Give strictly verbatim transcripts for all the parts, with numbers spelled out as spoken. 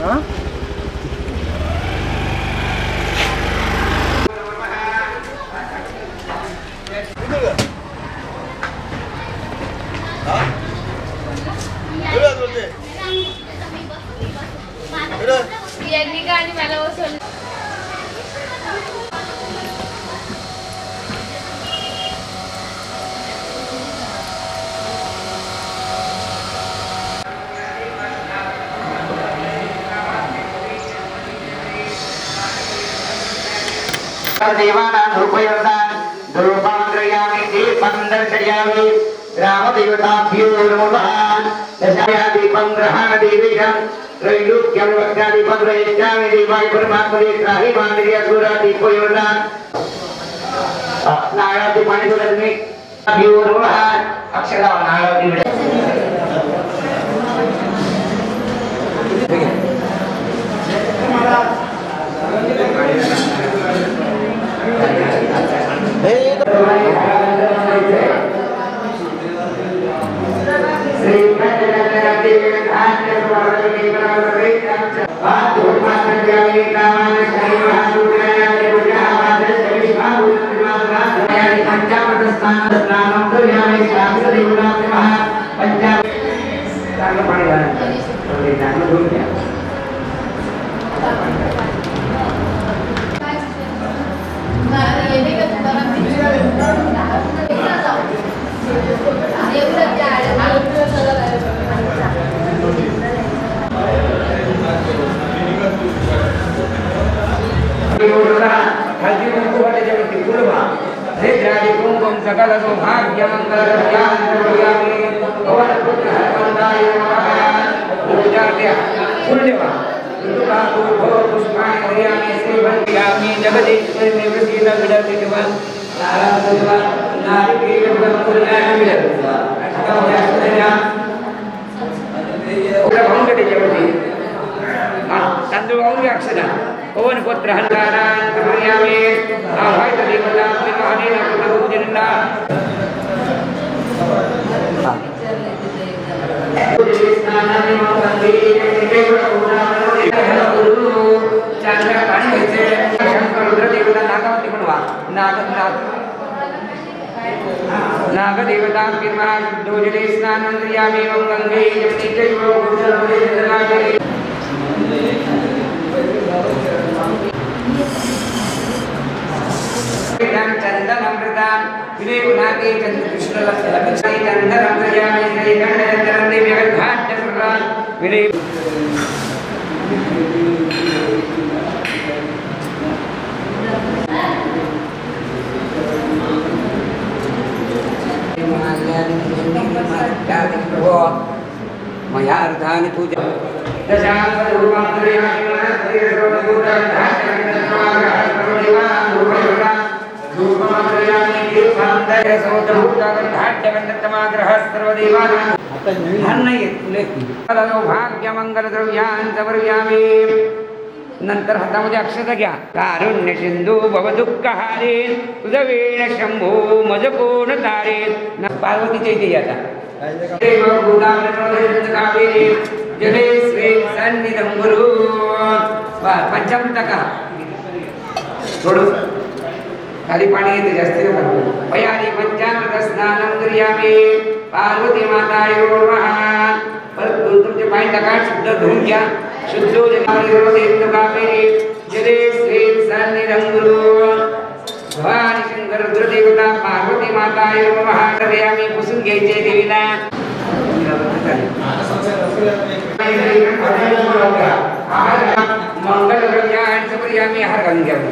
Hah? देवानां रूपयोदान धूपान्द्रयामि दीपं दर्शयामि रामदेवताभ्यो नमः दशादीपं ग्रहाणदेवीशं त्रैलोक्यं वक्त्रादीपं प्रयच्छामि देवाय परमात्मने त्राहि मान्द्रिय सुरादीपयोदान नारायण पाणी सोडत मी भ्यो नमः अक्षरा नारायण सकल सौभाग्य मंगल तांदूळ वाहून घ्या अक्षदा पवन पुत्र हंतारान समर्यामे आभाय देवता विवाहने नकुलभूजिनंदा स्नानाने मंगली गुरु चांद्र पाणी घ्यायचे शंकर रुद्र देवता नागावती म्हणवा नाग नाग नाग देवता किर्मा दोजले स्नानं क्रियामे मंगले जपति जैव गुरुर्भुजनागे चंदनमृतान विवेकुनाथे चंद्र कृष्ण लक्ष्मी चंदनमृयामि श्री गणेशचरण देवी घाट प्रदान विरे मया अर्धानि पूजा दशांगरूपांतरयामि मनस्ते सर्वभूतं भाग्य मंगल द्रव्यान् समर्पयामि नंतर हातामध्ये अक्षता घ्या कारुण्य सिंधू भव दुःखहारे तुझवेण शंभो मज कोण तारे पार्वतीच्या इथे आता जले स्वे सन्निधं गुरु पंचमतका थोडं खाली पाणी येते जास्ती नको पयारी पंचामृत स्नानं क्रियामे पार्वती माताय नमः परत तुमचे पाय टाका शुद्ध धुवून घ्या शुद्धो जनावरे जले स्वे सन्निधं गुरु भवानी शंकर रुद्रदेवता पार्वती माताय नमः क्रियामे पुसून घ्यायचे देवीला मंगल द्रव्यान् समर्पयामि हार घालून घ्या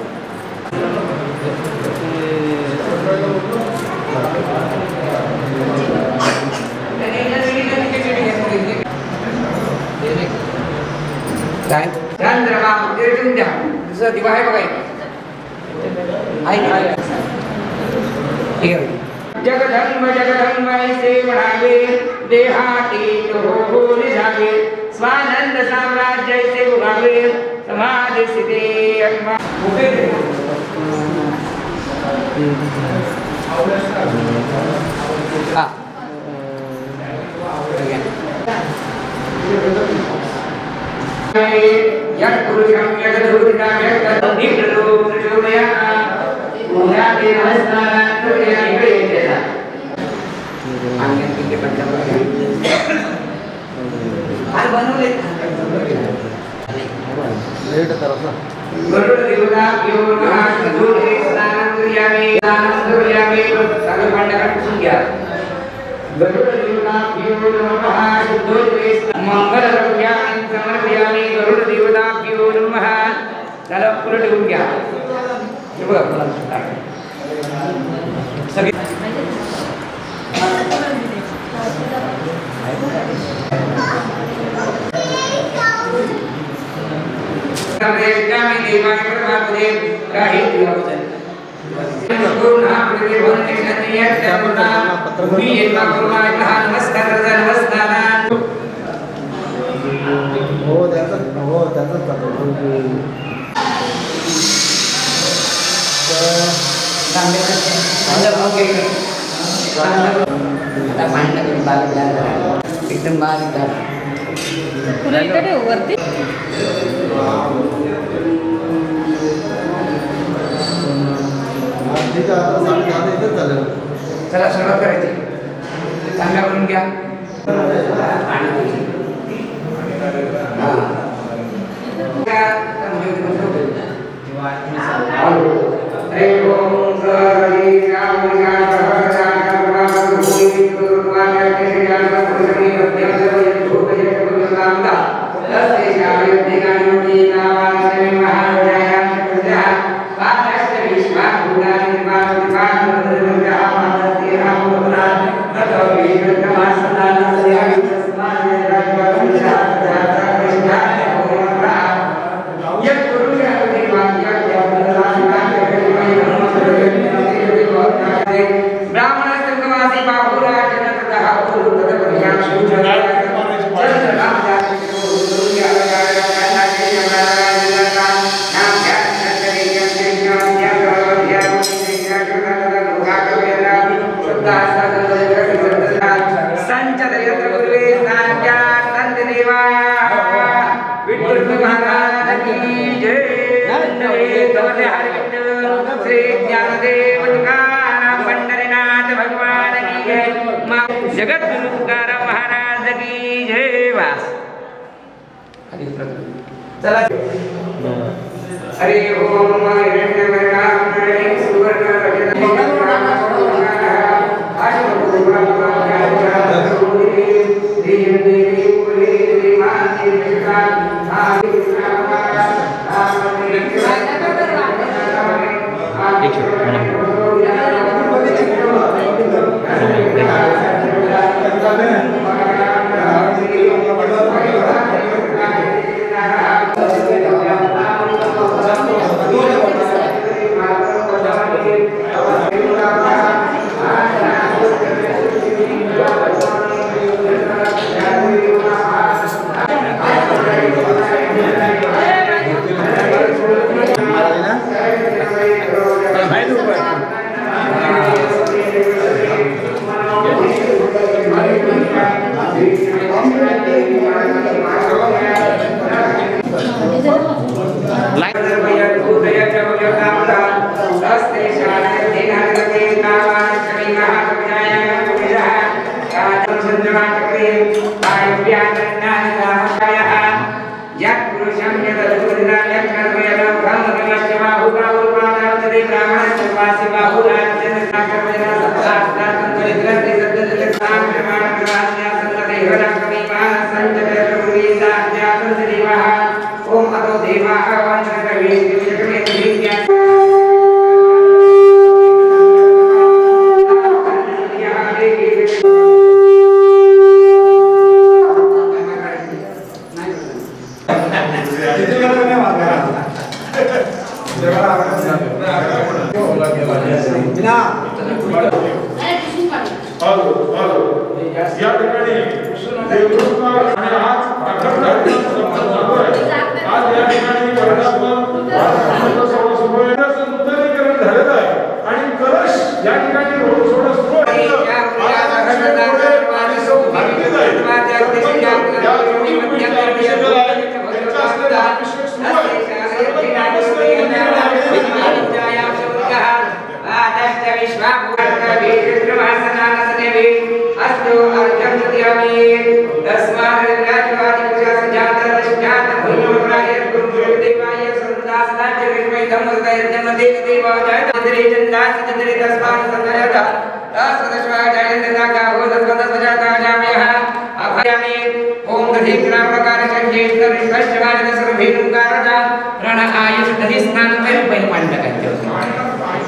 काय चंद्रमा उद्रेटून द्या दुसरा दिवा आहे बघा जगधर्म जगधर्म ऐसे बढ़ावे देहातीत हो हो निजावे स्वानंद साम्राज्य ऐसे उगावे समाधि स्थिति अग्मा हाँ यत् पुरुषं यदुर्विदा यत्तद्धिर्लो प्रचोदया उदाते नमस्कारान् क्रियेतेन आम्ही किती पंचावन्न आज बनवले लेट करत ना गरुड देवता योर महासुरे स्नानं क्रियामे स्नानं क्रियामे सगळे पांडव घ्या गरुड देवता योर महासुरे मंगल द्रव्यान् समर्पयामि गरुड देवता योर महा चला पुढे ठेवून घ्या हे बघा सगळे देवयामि देवाय परमात्मने राहि दिवचन गुरुना प्रतिबंधे नयत्यामुना मी येता गुरुनाय नमस्कार नमस्कार हो त्याचा हो त्याचा आता भांडण बारीक एकदम बारीक वरती चला सुरुवात करायची चांगल्या करून घ्या जगत गुरु तुकाराम महाराज की जय वास चला हरि ओम हिरण्यवर्णाय सुवर्ण जात भूमराय गुरुदेव देवाय सर्वदासना जगन्मय धम्मदय जन्मदे देवाय चंद्रे चंदास चंद्रे तस्मान संदयता दासदशवा जयंतना का हो दसवदस जाता जामयः अभयामि ओम दधि ग्राम प्रकार संजेश्वर स्वच्छवाद सर्वेनुकारजा रण आयुष दधि स्नान में पहले पानी लगाते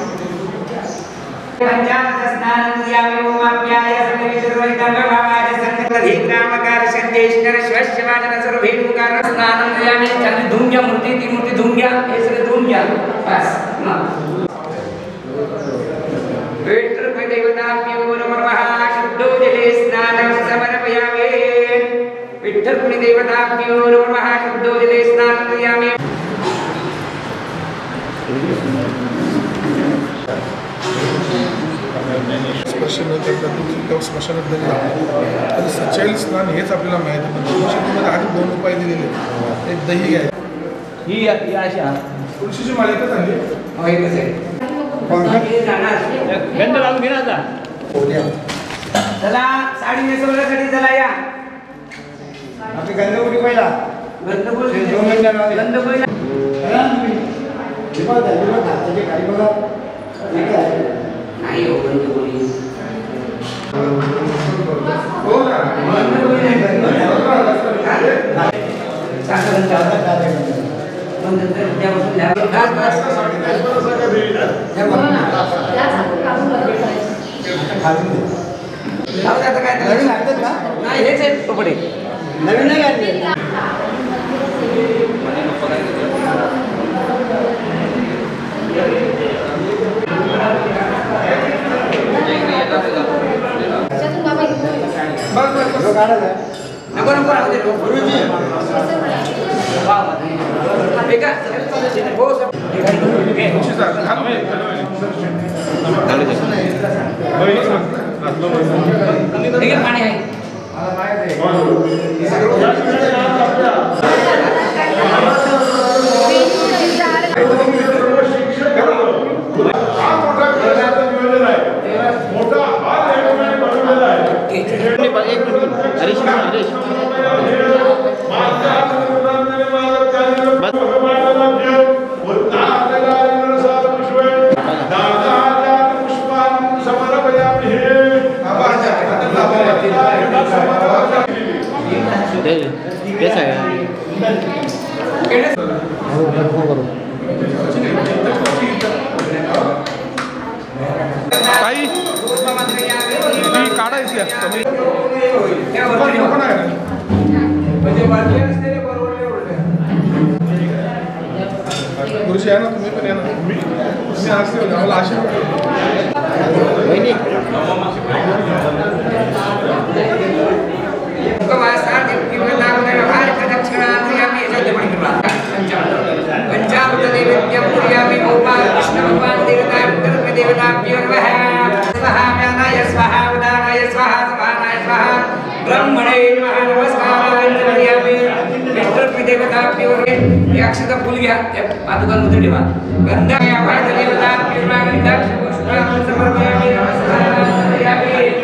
पंचामृत स्नान क्रियामि ओम अप्याय सर्वविश्ववैतम भावाय संदधि ग्राम प्रकार संजेश्वर स्वच्छवाद सर्वेनुकार स्नान क्रियामि चल धूम्या मूर्ति ती मूर्ति धूम्या हे सगळे धूम्या बस वेत्र पे देवताभ्यो नमः शुद्धो जले स्नानं समर्पयामि विठ्ठल पुण्य देवताभ्यो नमः शुद्धो जले स्नानं क्रियामि स्पर्शन न करता तुम्ही स्मशानात जरी लागले तरी सचैल स्नान हेच आपल्याला माहिती आहे. पण तुळशीमध्ये आधी दोन उपाय दिलेले. एक दही घ्यायचं ही ही अशा तुळशीची मालिका झाली हो एकच आहे गंध लावून घे ना आता. चला साडी नेसवण्यासाठी चला या आपली गंधगुडी पहिला गंधगुळ दोन महिन्याला गंधगुळ विवाद आहे विवाद त्याचे काही बघा ठीक आहे नाही हो गंधगुळी हो ना साखर जाता पण नंतर त्यापासून नवीन आणतात का नाही हेच आहे कपडे नवीन नाही आणले नको नको राहू दे गुरुजी एका हो सब तुळशीचा घालून ठीक आहे पाणी आहे कैसा है काही ती काढायची आहे गुरुजी आहे ना तुम्ही पण या ना मी मी असते मला आशा पंचामृत नैवेद्यं कुर्यामि गोपाल कृष्ण भगवान देवता उत्तर देवताभ्यो नमः स्वाहा व्यानाय स्वाहा उदानाय स्वाहा समानाय स्वाहा ब्रह्मणे नमः नमस्काराय कुर्यामि उत्तर देवताभ्यो हे अक्षता फुल घ्या त्या पादुकांमध्ये ठेवा गंधाय आवाज देवताभ्यो नमः गंधाक्ष पुष्पां समर्पयामि नमस्काराय कुर्यामि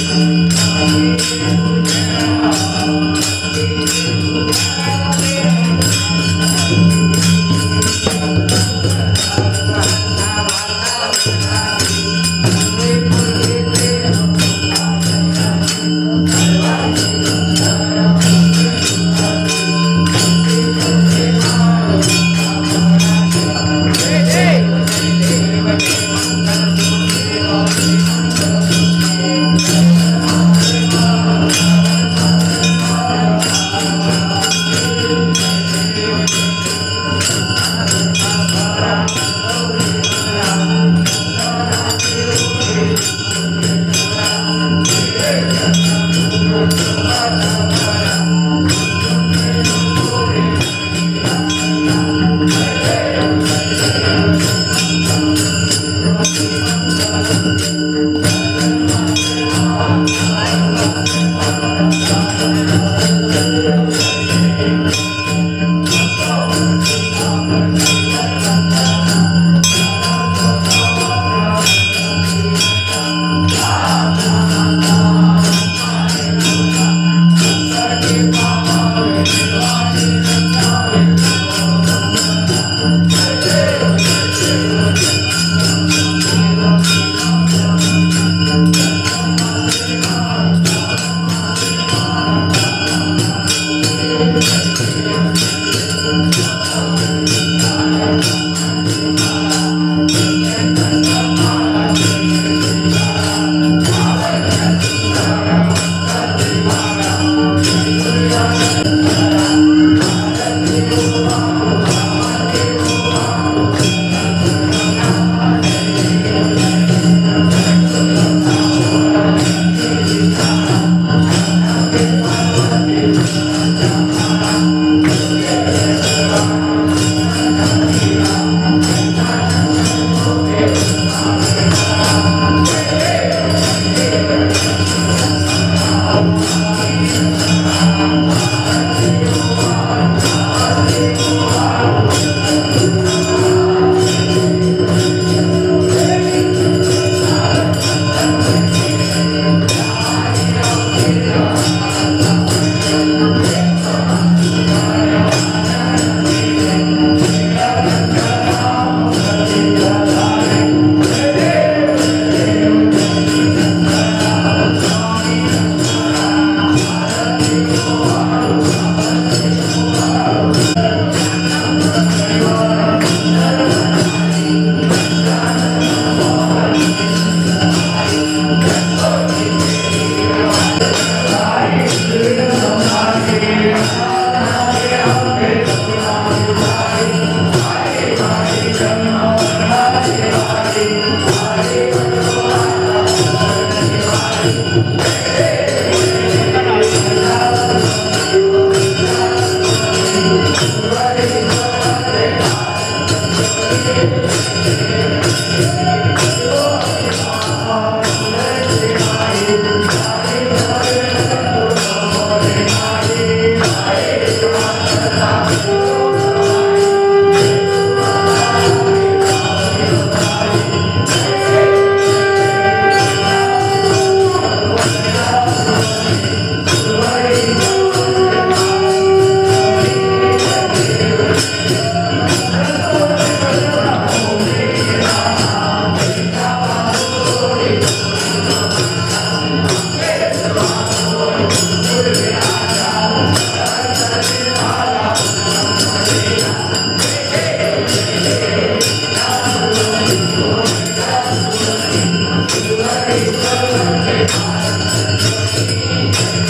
Thank you.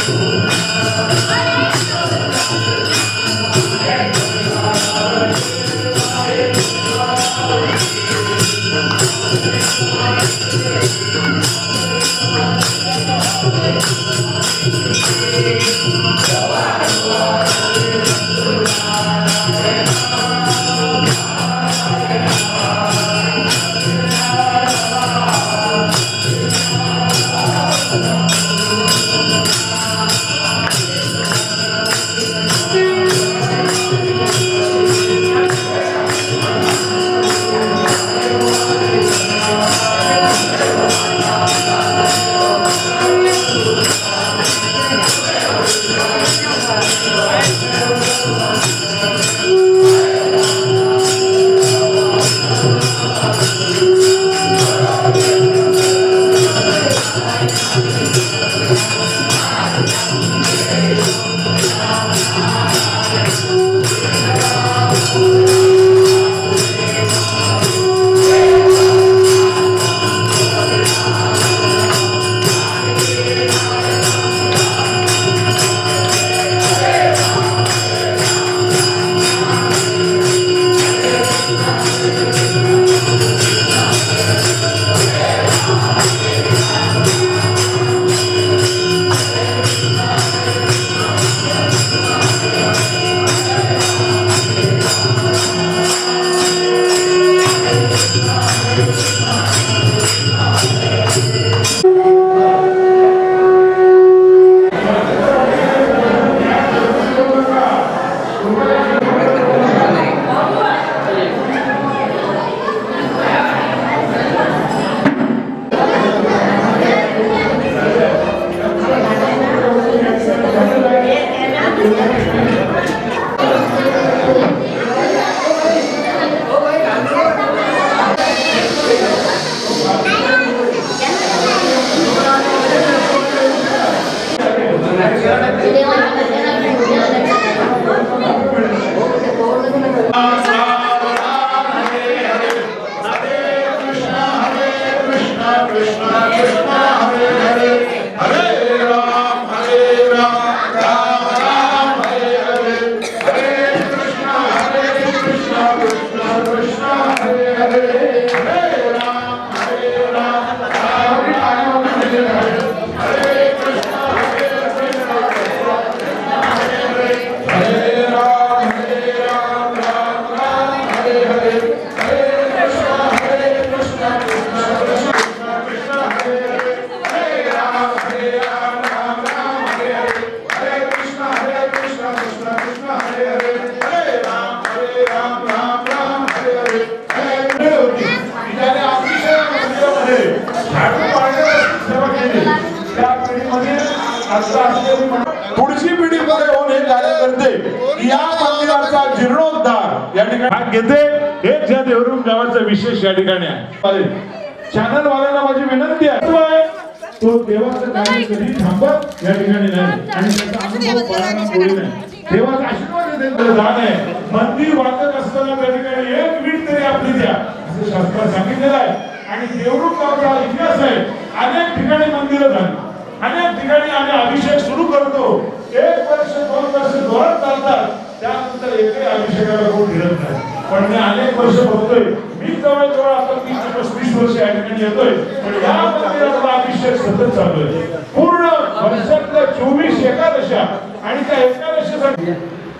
पुढची पिढीमध्ये होऊन हे कार्यकर्ते या मंदिराचा जीर्णोद्धार या ठिकाणी घेते. हे ज्या देवरुम गावाचा विशेष या ठिकाणी आहे. चॅनल वाल्यांना माझी विनंती आहे, तो देवाचं कार्य कधी थांबत या ठिकाणी नाही आणि त्याचा अनुभव बाळांना कोणी नाही. देवाचा आशीर्वाद देत जाणे मंदिर वाचत असताना त्या ठिकाणी एक वीट तरी आपली द्या असं शास्त्रात सांगितलेलं आहे. आणि देवरुम गावचा इतिहास आहे. अनेक ठिकाणी मंदिरं झाली, अनेक ठिकाणी आम्ही अभिषेक सुरू करतो. एक वर्ष दोन वर्ष जोरात चालतात, त्यानंतर एकही अभिषेकाला कोण फिरत नाही. पण मी अनेक वर्ष बघतोय, मी जवळजवळ आता तीस पस्तीस वर्ष या ठिकाणी येतोय, पण या मंदिराचा अभिषेक सतत चालू आहे. पूर्ण वर्षातल्या चोवीस एकादशा आणि त्या एकादशीसाठी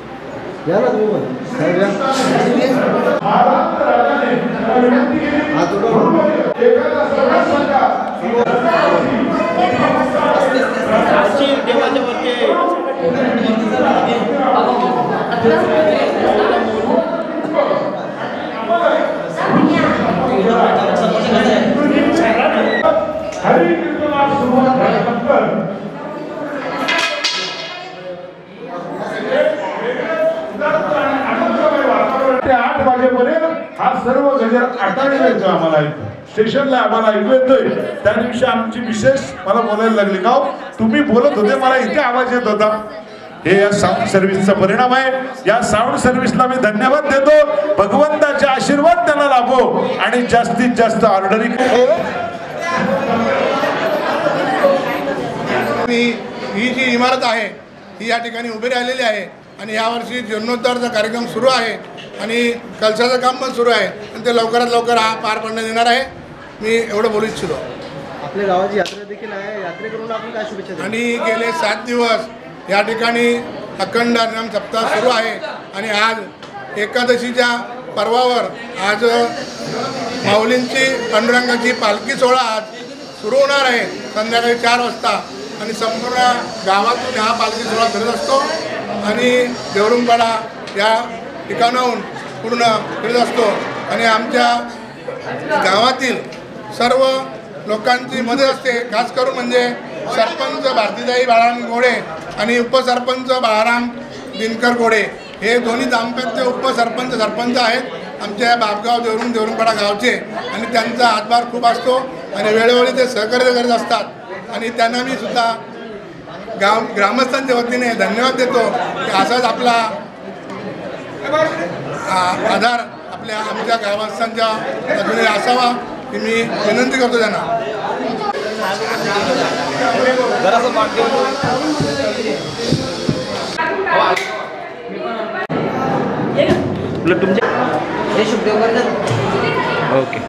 विनंती केली एखादा सगळा सांगा देवाच्या वरती हरी कीर्तनाला सुरुवात झाल्यानंतर आठ वाजेपर्यंत हा सर्व गजर आटाळी येतो. आम्हाला स्टेशनला आम्हाला ऐकू येतोय. त्या दिवशी आमची विशेष मला बोलायला लागली, का तुम्ही बोलत होते मला इथे आवाज येत होता. हे या साऊंड सर्व्हिसचा परिणाम आहे. या साऊंड सर्व्हिसला मी धन्यवाद देतो. भगवंताचे आशीर्वाद त्यांना लाभो आणि जास्तीत जास्त ऑर्डरिंग. ही जी इमारत आहे ही या ठिकाणी उभी राहिलेली आहे आणि यावर्षी जीर्णोद्धारचा कार्यक्रम सुरू आहे आणि कलशाचं काम पण सुरू आहे आणि ते लवकरात लवकर हा पार पडण्यात येणार आहे. मी एवढं बोलू इच्छितो. आपल्या गावाची यात्रा देखील आहे, यात्रेकरून आपण काय शुभेच्छा द्याल? आणि गेले सात दिवस या ठिकाणी अखंड हरिनाम सप्ताह सुरू आहे आणि आज एकादशीच्या पर्वावर आज माऊलींची पांडुरंगाची पालखी सोहळा आज सुरू होणार आहे संध्याकाळी चार वाजता आणि संपूर्ण गावातून हा पालखी सोहळा फिरत असतो आणि देवरुंगपाडा या ठिकाणाहून पूर्ण फिरत असतो आणि आमच्या गावातील सर्व लोकांची मदत असते. खास करून म्हणजे सरपंच भारतीताई बाळाराम घोडे आणि उपसरपंच बाळाराम दिनकर घोडे हे दोन्ही दाम्पत्य उपसरपंच सरपंच आहेत आमच्या बापगाव देवरुंग देवरुंगपाडा गावचे आणि त्यांचा हातभार खूप असतो आणि वेळोवेळी ते सहकार्य करत असतात आणि त्यांना मी सुद्धा गाव ग्रामस्थांच्या वतीने धन्यवाद देतो की असाच आपला आधार आपल्या आमच्या गावस्थांच्या अजूनही असावा ही मी विनंती करतो त्यांना. तुमच्या हे शुभदेव करतात. ओके.